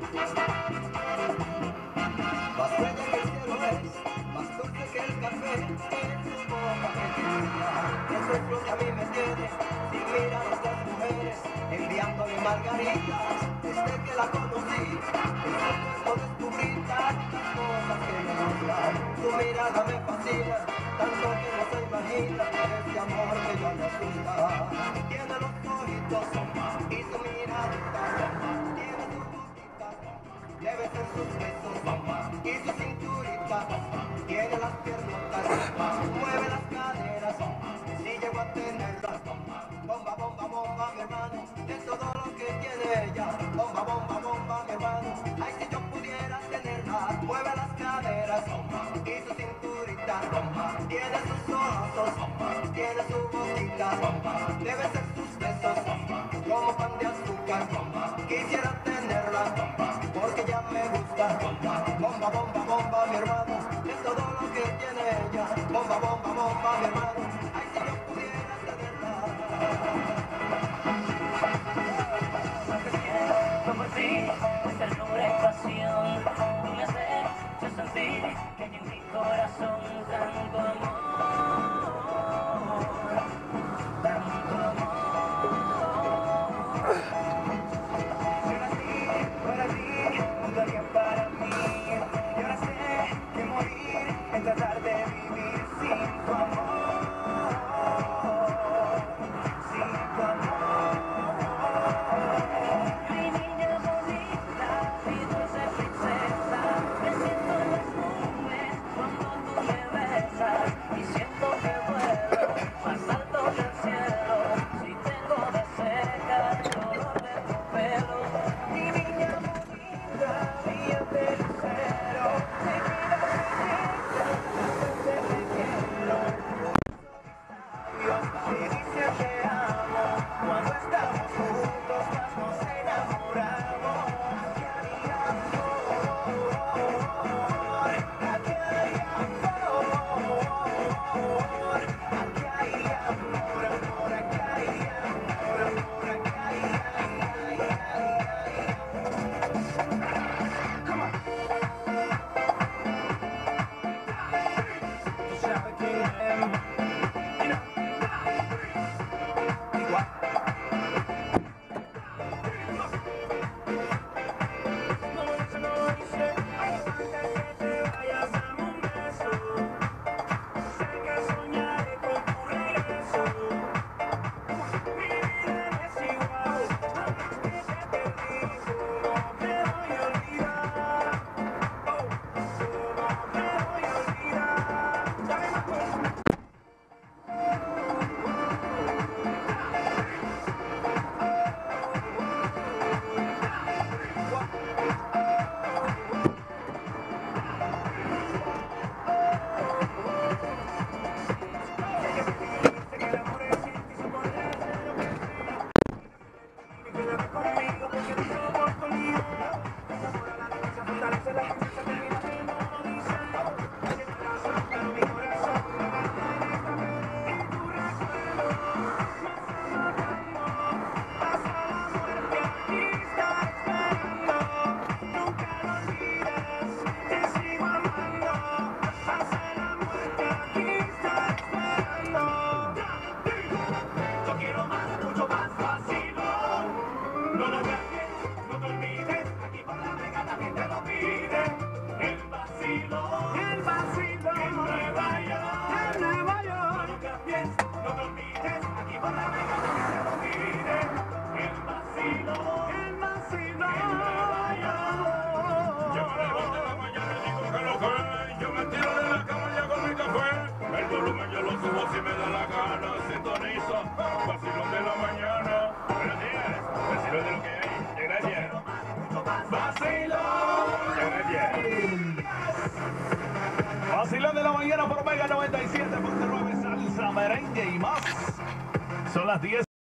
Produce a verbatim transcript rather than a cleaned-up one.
Más bella que el cielo es, más dulce que el café, en su boca que tiembla. Eso es lo que a mí me tiene, sin mirar a otras mujeres, enviándole margaritas, desde que la conocí. En su cuerpo descubrí tantas cosas que me gustan, su mirada me fascina, tanto que no se imagina, ese amor que yo le asusta. Tiene los ojitos y su miradita, tiene su boquita, debe ser sus besos y su cinturita, tiene las piernotas, mueve las caderas, si llego a tenerlas, bomba, bomba, bomba, mi hermano, de todo lo que tiene ella, bomba, bomba, bomba, mi hermano, ay, si yo pudiera tenerla, mueve las caderas, y su cinturita, tiene sus ojos, tiene su boquita, debe ser sus besos, como pan de azúcar, quisiera tenerla, porque ya me gusta, bomba, bomba, bomba, mi hermano, de todo lo que tiene ella, bomba, bomba, bomba, mi hermano, ay, si yo pudiera tenerla. Como así, es ternura y pasión, tú me has hecho sentir que hay en mi corazón tanto amor, tanto amor. Yo nací para ti, un día para mí, y ahora sé que morir es tratar de vivir sin tu amor, sin tu amor. Vacilón de la mañana. Buenos días. Vacilón de lo que hay. Gracias. Vacilón. Gracias. Vacilón de la mañana por Mega noventa y siete punto nueve, salsa, merengue y más. Son las diez.